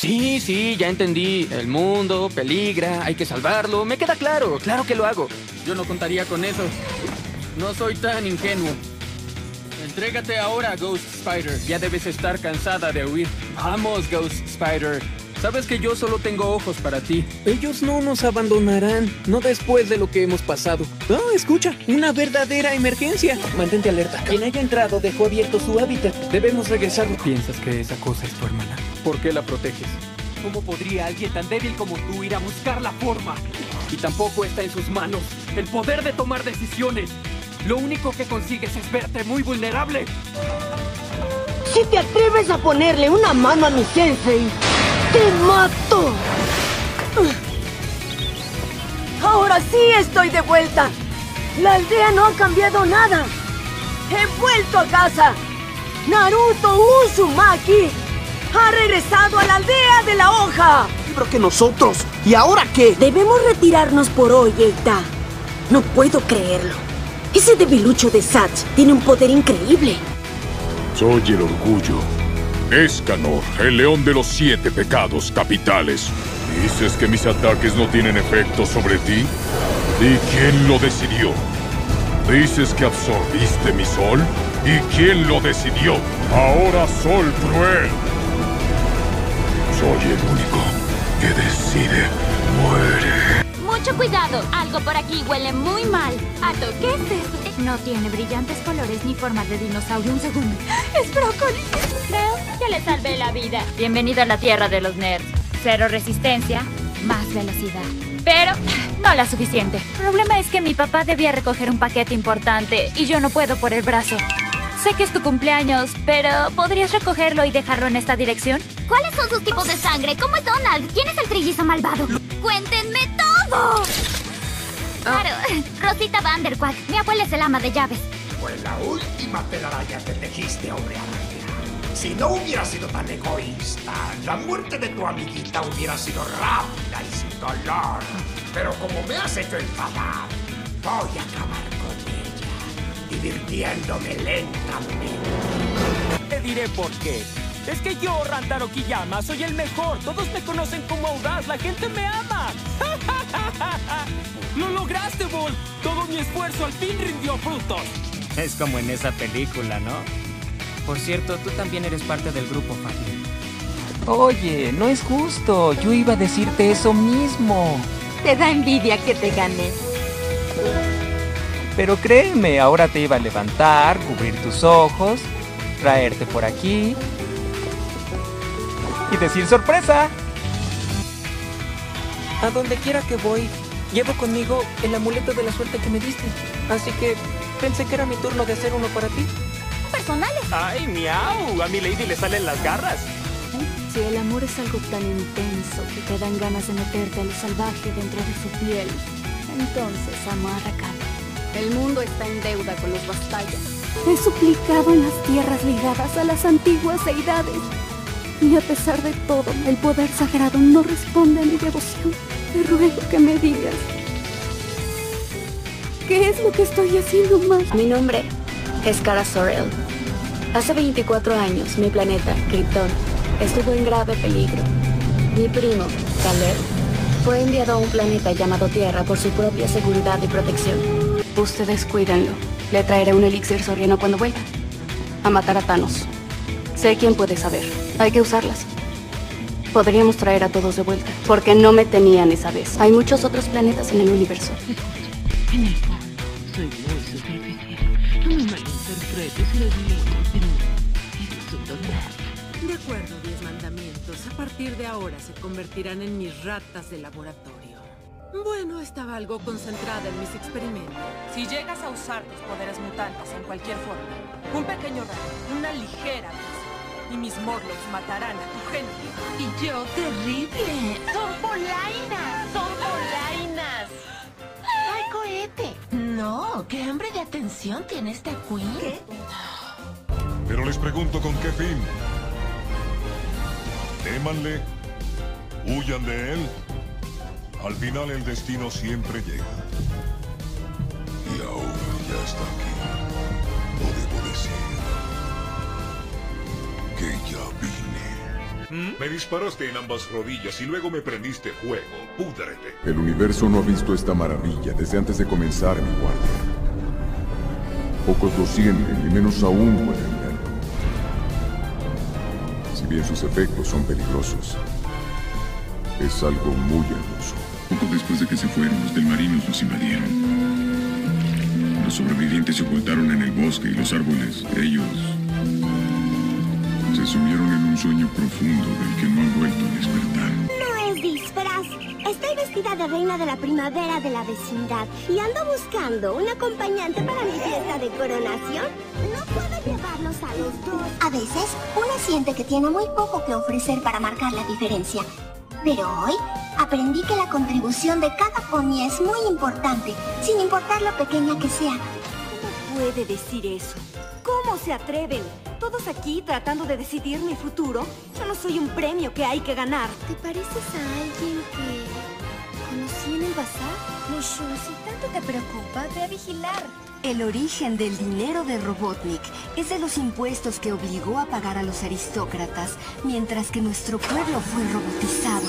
Sí, ya entendí. El mundo peligra, hay que salvarlo. Me queda claro, claro que lo hago. Yo no contaría con eso. No soy tan ingenuo. Entrégate ahora, Ghost Spider. Ya debes estar cansada de huir. Vamos, Ghost Spider. Sabes que yo solo tengo ojos para ti. Ellos no nos abandonarán, no después de lo que hemos pasado. Oh, escucha, una verdadera emergencia. Mantente alerta. Quien haya entrado dejó abierto su hábitat. Debemos regresarlo. ¿Piensas que esa cosa es tu hermana? ¿Por qué la proteges? ¿Cómo podría alguien tan débil como tú ir a buscar la forma? Y tampoco está en sus manos el poder de tomar decisiones. Lo único que consigues es verte muy vulnerable. Si te atreves a ponerle una mano a mi sensei, ¡te mato! Ahora sí estoy de vuelta. La aldea no ha cambiado nada. He vuelto a casa. Naruto Uzumaki ha regresado a la aldea de la hoja. Pero que nosotros. ¿Y ahora qué? Debemos retirarnos por hoy, Eita. No puedo creerlo. Ese debilucho de Satch tiene un poder increíble. Soy el orgullo. Escanor, el león de los 7 pecados capitales. ¿Dices que mis ataques no tienen efecto sobre ti? ¿Y quién lo decidió? ¿Dices que absorbiste mi sol? ¿Y quién lo decidió? Ahora Sol Cruel. Soy el único que decide. Muere. Mucho cuidado, algo por aquí huele muy mal. Ato, ¿qué es eso? No tiene brillantes colores ni forma de dinosaurio. Un segundo. ¡Es brócoli! Creo que le salvé la vida. Bienvenido a la tierra de los nerds. Cero resistencia, más velocidad. Pero no la suficiente. El problema es que mi papá debía recoger un paquete importante y yo no puedo por el brazo. Sé que es tu cumpleaños, pero ¿podrías recogerlo y dejarlo en esta dirección? ¿Cuáles son sus tipos de sangre? ¿Cómo es Donald? ¿Quién es el trillizo malvado? ¡Cuéntenme todo! Claro, Rosita Vanderquack. Mi abuela es el ama de llaves. Fue la última telaraña que tejiste, hombre araña. Si no hubiera sido tan egoísta, la muerte de tu amiguita hubiera sido rápida y sin dolor. Pero como me has hecho enfadar, voy a acabar con ella, divirtiéndome lentamente. Te diré por qué. Es que yo, Rantaro Kiyama, soy el mejor. Todos me conocen como audaz. La gente me ama. ¡Lo lograste, Bull! Todo mi esfuerzo al fin rindió frutos. Es como en esa película, ¿no? Por cierto, tú también eres parte del grupo, Fabio. Oye, no es justo. Yo iba a decirte eso mismo. Te da envidia que te ganen. Pero créeme, ahora te iba a levantar, cubrir tus ojos, traerte por aquí y decir sorpresa. A donde quiera que voy, llevo conmigo el amuleto de la suerte que me diste. Así que pensé que era mi turno de hacer uno para ti. Personales. ¡Ay, miau! A mi lady le salen las garras. Si el amor es algo tan intenso que te dan ganas de meterte a lo salvaje dentro de su piel, entonces amarra calma. El mundo está en deuda con los Bastaya. He suplicado en las tierras ligadas a las antiguas deidades. Y a pesar de todo, el poder sagrado no responde a mi devoción. Te ruego que me digas, ¿qué es lo que estoy haciendo mal? Mi nombre es Kara Zor-El. Hace 24 años, mi planeta, Krypton, estuvo en grave peligro. Mi primo, Kal-El, fue enviado a un planeta llamado Tierra por su propia seguridad y protección. Ustedes cuídenlo. Le traeré un elixir soriano cuando vuelva. A matar a Thanos. Sé quién puede saber. Hay que usarlas. Podríamos traer a todos de vuelta, porque no me tenían esa vez. Hay muchos otros planetas en el universo. En el fondo, soy muy superficial. No me malinterpretes, lo digo, pero eres un tonto. De acuerdo, 10 mandamientos. A partir de ahora se convertirán en mis ratas de laboratorio. Bueno, estaba algo concentrada en mis experimentos. Si llegas a usar tus poderes mutantes en cualquier forma, un pequeño rayo, una ligera brisa, y mis Morlocks matarán a tu gente. Y yo, terrible. ¡Son polainas! ¡Son polainas! ¡Ay, cohete! No, qué hambre de atención tiene este Queen. ¿Qué? Pero les pregunto con qué fin. Témanle, huyan de él. Al final el destino siempre llega. Y ahora ya está aquí. No debo decir que ya vine. Me disparaste en ambas rodillas y luego me prendiste fuego. Púdrete. El universo no ha visto esta maravilla desde antes de comenzar mi guardia. Pocos lo sienten y menos aún pueden verlo. Si bien sus efectos son peligrosos, es algo muy hermoso. Poco después de que se fueron, los del Marinos nos invadieron. Los sobrevivientes se ocultaron en el bosque y los árboles, ellos se sumieron en un sueño profundo del que no han vuelto a despertar. No es disfraz. Estoy vestida de reina de la primavera de la vecindad y ando buscando un acompañante para mi fiesta de coronación. No puedo llevarlos a los dos. A veces, una siente que tiene muy poco que ofrecer para marcar la diferencia. Pero hoy, aprendí que la contribución de cada pony es muy importante, sin importar lo pequeña que sea. ¿Cómo puede decir eso? ¿Cómo se atreven? Todos aquí tratando de decidir mi futuro. Yo no soy un premio que hay que ganar. ¿Te pareces a alguien que conocí en el bazar? Mushu, si tanto te preocupa, ve a vigilar. El origen del dinero de Robotnik es de los impuestos que obligó a pagar a los aristócratas, mientras que nuestro pueblo fue robotizado.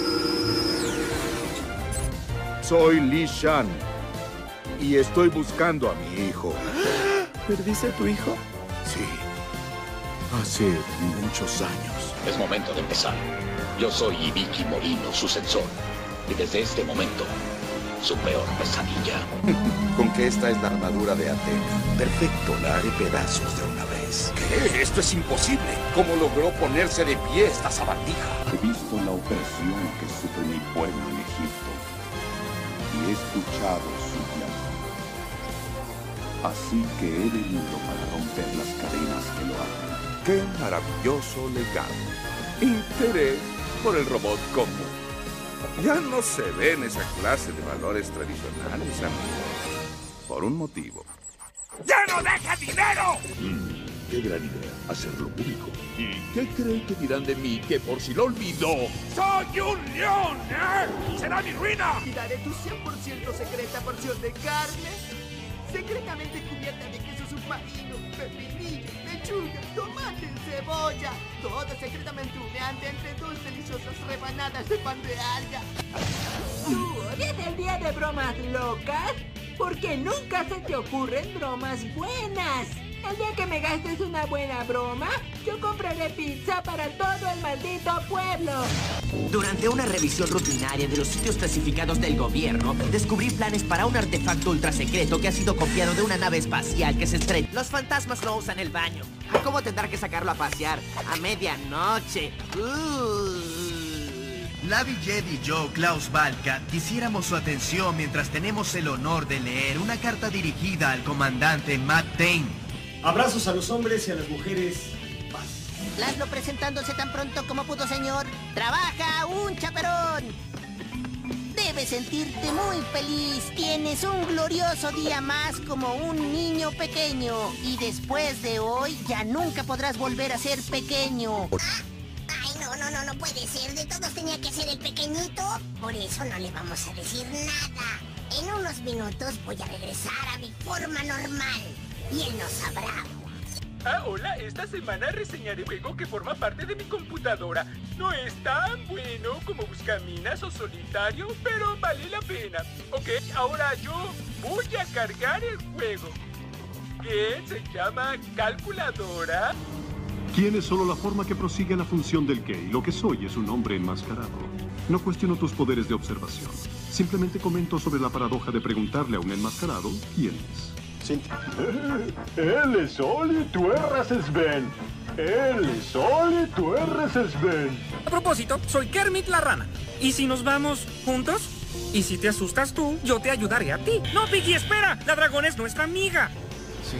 Soy Li Shan y estoy buscando a mi hijo. ¿Perdiste a tu hijo? Sí, hace muchos años. Es momento de empezar. Yo soy Ibiki Morino, su censor. Y desde este momento, su peor pesadilla. Con que esta es la armadura de Athena. Perfecto, la haré pedazos de una vez. ¿Qué? Esto es imposible. ¿Cómo logró ponerse de pie esta sabandija? He visto la opresión que sufre mi pueblo en Egipto y he escuchado su llanto. Así que he venido para romper las cadenas que lo atan. ¡Qué maravilloso legado! Interés por el robot común. Ya no se ven esa clase de valores tradicionales, amigos. Por un motivo. ¡Ya no deja dinero! ¡Qué gran idea! Hacerlo público. ¿Y qué creen que dirán de mí que por si lo olvidó? ¡Soy un león! ¡Será mi ruina! Y daré tu 100% secreta porción de carne, secretamente cubierta de queso submarino, pepinillo, lechuga, tomate y cebolla. Todo secretamente humeante entre dos deliciosas rebanadas de pan de alga. ¿Hoy es el día de bromas locas? Porque nunca se te ocurren bromas buenas. El día que me gastes una buena broma, yo compraré pizza para todo el maldito pueblo. Durante una revisión rutinaria de los sitios clasificados del gobierno, descubrí planes para un artefacto ultra secreto que ha sido copiado de una nave espacial que se estrella. Los fantasmas no usan el baño. ¿Cómo tendrá que sacarlo a pasear? A medianoche. Lavi Jed y yo, Klaus Valka, quisiéramos su atención mientras tenemos el honor de leer una carta dirigida al comandante Matt Tain. Abrazos a los hombres y a las mujeres. Paz. Laszlo presentándose tan pronto como pudo, señor. ¡Trabaja un chaperón! Debes sentirte muy feliz. Tienes un glorioso día más como un niño pequeño. Y después de hoy, ya nunca podrás volver a ser pequeño. Ay, no puede ser. De todos tenía que ser el pequeñito. Por eso no le vamos a decir nada. En unos minutos voy a regresar a mi forma normal. Y él no sabrá. Hola, esta semana reseñaré juego que forma parte de mi computadora. No es tan bueno como Buscaminas o Solitario, pero vale la pena. Ok, ahora yo voy a cargar el juego. ¿Qué se llama calculadora? ¿Quién es solo la forma que prosigue la función del Key? Lo que soy es un hombre enmascarado. No cuestiono tus poderes de observación. Simplemente comento sobre la paradoja de preguntarle a un enmascarado quién es. Él es Oli, tú eres Sven. Él es Oli, tú eres Sven. A propósito, soy Kermit la rana. ¿Y si nos vamos juntos? Y si te asustas tú, yo te ayudaré a ti. ¡No, Piggy, espera! ¡La dragón es nuestra amiga! Sí.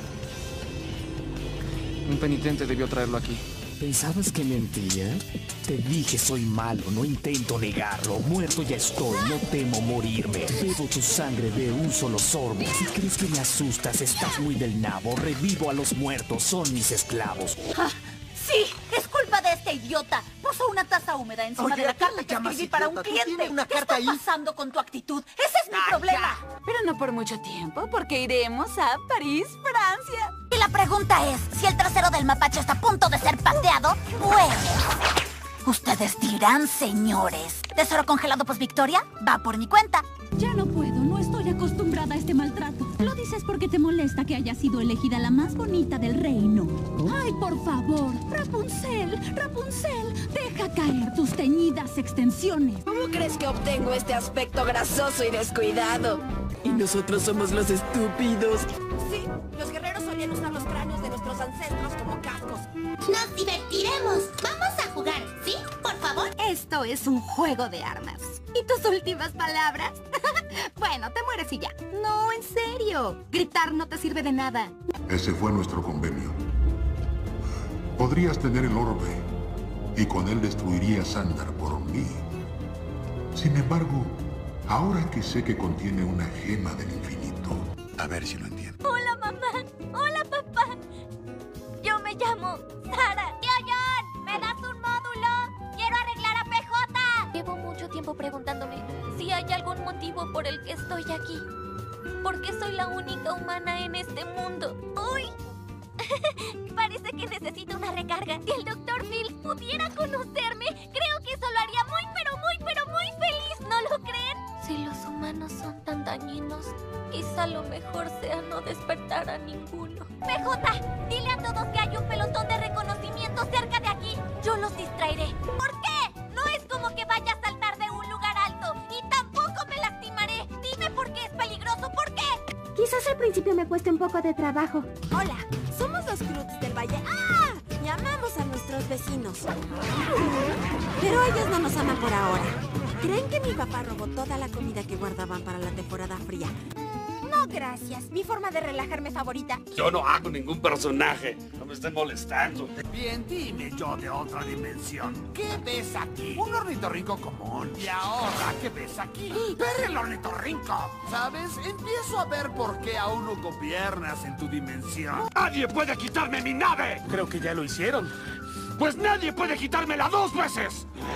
Un penitente debió traerlo aquí. ¿Pensabas que mentía? Te dije soy malo, no intento negarlo. Muerto ya estoy, no temo morirme. Bebo tu sangre de un solo sorbo. Si crees que me asustas, estás muy del nabo. Revivo a los muertos, son mis esclavos. Sí, es culpa de este idiota. Puso una taza húmeda encima de la carta que escribí para un cliente. ¿Qué está pasando con tu actitud? Ese es mi problema. Pero no por mucho tiempo, porque iremos a París, Francia. Y la pregunta es, si el trasero del mapache está a punto de ser pateado, pues... Ustedes dirán, señores. ¿Tesoro congelado post victoria? Va por mi cuenta. Ya no puedo, no estoy acostumbrada a este maltrato. Lo dices porque te molesta que haya sido elegida la más bonita del reino. Ay, por favor, Rapunzel, deja caer tus teñidas extensiones. ¿Cómo crees que obtengo este aspecto grasoso y descuidado? Y nosotros somos los estúpidos. Sí, los guerreros solían usar los cráneos de nuestros ancestros como cascos. Nos divertiremos. Vamos a jugar, ¿sí? Por favor. Esto es un juego de armas. ¿Y tus últimas palabras? Bueno, te mueres y ya. No, en serio. Gritar no te sirve de nada. Ese fue nuestro convenio. Podrías tener el orbe, y con él destruirías Xandar por mí. Sin embargo, ahora que sé que contiene una gema del infinito, a ver si lo entiendo. Hola, mamá. Hola, papá. Yo me llamo Sara. ¡Tío John! ¿Me das un módulo? ¡Quiero arreglar a PJ! Llevo mucho tiempo preguntándome si hay algún motivo por el que estoy aquí. ¿Por qué soy la única humana en este mundo? ¡Uy! Parece que necesito una recarga. Si el Dr. Phil pudiera conocerme, creo que eso lo haría muy feliz. ¿No lo creen? Si los humanos son tan dañinos, quizá lo mejor sea no despertar a ninguno. PJ, dile a todos que hay un pelotón de reconocimiento cerca de aquí. Yo los distraeré. ¿Por qué? No es como que vaya a saltar de un lugar alto. Y tampoco me lastimaré. Dime por qué es peligroso. ¿Por qué? Quizás al principio me cueste un poco de trabajo. Hola, somos los Croods del Valle. ¡Ah! Llamamos a nuestros vecinos. Pero ellos no nos aman por ahora. ¿Creen que mi papá robó toda la comida que guardaban para la temporada fría? No, gracias. Mi forma de relajarme favorita. Yo no hago ningún personaje. No me estén molestando. Bien, dime yo de otra dimensión. ¿Qué ves aquí? Un ornitorrinco común. Y ahora, ¿qué ves aquí? ¡Ver el ornitorrinco! ¿Sabes? Empiezo a ver por qué aún no gobiernas en tu dimensión. ¡Nadie puede quitarme mi nave! Creo que ya lo hicieron. ¡Pues nadie puede quitármela 2 veces!